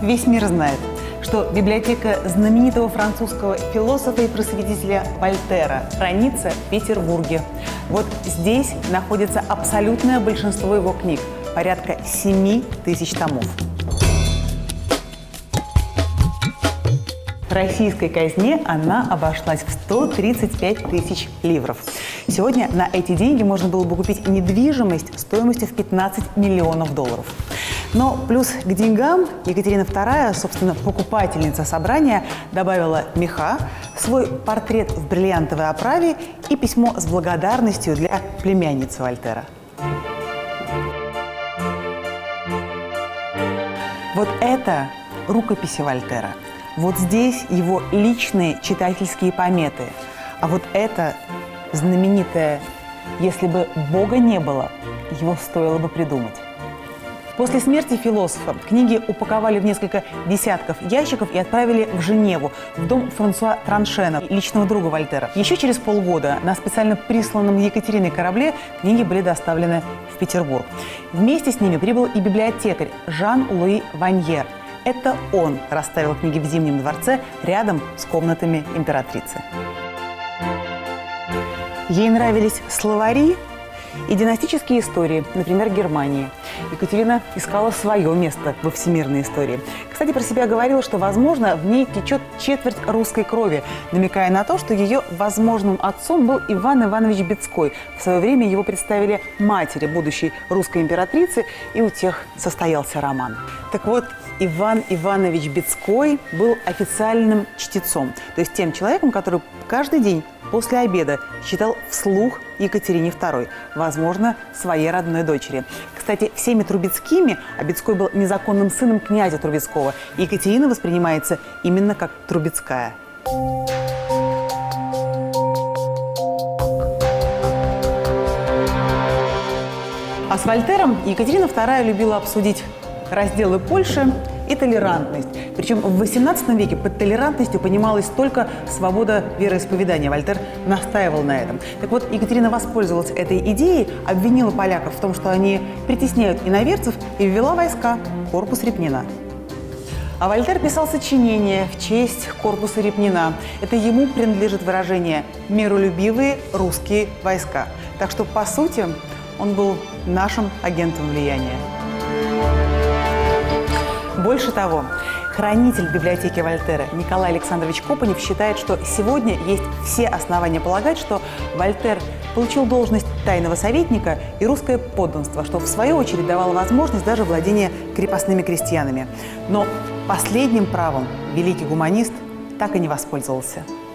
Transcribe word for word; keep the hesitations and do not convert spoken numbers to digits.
весь мир знает, что библиотека знаменитого французского философа и просветителя Вольтера хранится в Петербурге. Вот здесь находится абсолютное большинство его книг, порядка семи тысяч томов. Российской казне она обошлась в сто тридцать пять тысяч ливров. Сегодня на эти деньги можно было бы купить недвижимость стоимостью в пятнадцать миллионов долларов. Но плюс к деньгам Екатерина вторая, собственно, покупательница собрания, добавила меха, свой портрет в бриллиантовой оправе и письмо с благодарностью для племянницы Вольтера. Вот это рукописи Вольтера. Вот здесь его личные читательские пометы. А вот это знаменитое «Если бы Бога не было, его стоило бы придумать». После смерти философа книги упаковали в несколько десятков ящиков и отправили в Женеву, в дом Франсуа Траншена, личного друга Вольтера. Еще через полгода на специально присланном Екатериной корабле книги были доставлены в Петербург. Вместе с ними прибыл и библиотекарь Жан-Луи Ваньер. Это он расставил книги в Зимнем дворце рядом с комнатами императрицы. Ей нравились словари и династические истории, например, Германии. Екатерина искала свое место во всемирной истории. Кстати, про себя говорила, что, возможно, в ней течет четверть русской крови, намекая на то, что ее возможным отцом был Иван Иванович Бецкой. В свое время его представили матери будущей русской императрицы, и у тех состоялся роман. Так вот, Иван Иванович Бецкой был официальным чтецом, то есть тем человеком, который каждый день после обеда читал вслух Екатерине второй, возможно, своей родной дочери. Кстати, всеми Трубецкими, а Бецкой был незаконным сыном князя Трубецкого, Екатерина воспринимается именно как Трубецкая. А с Вольтером Екатерина вторая любила обсудить разделы Польши и толерантность. Причем в восемнадцатом веке под толерантностью понималась только свобода вероисповедания. Вольтер настаивал на этом. Так вот, Екатерина воспользовалась этой идеей, обвинила поляков в том, что они притесняют иноверцев, и ввела войска – корпус Репнина. А Вольтер писал сочинение в честь корпуса Репнина. Это ему принадлежит выражение «миролюбивые русские войска». Так что, по сути, он был нашим агентом влияния. Больше того, хранитель библиотеки Вольтера Николай Александрович Копанев считает, что сегодня есть все основания полагать, что Вольтер получил должность тайного советника и русское подданство, что в свою очередь давало возможность даже владения крепостными крестьянами. Но последним правом великий гуманист так и не воспользовался.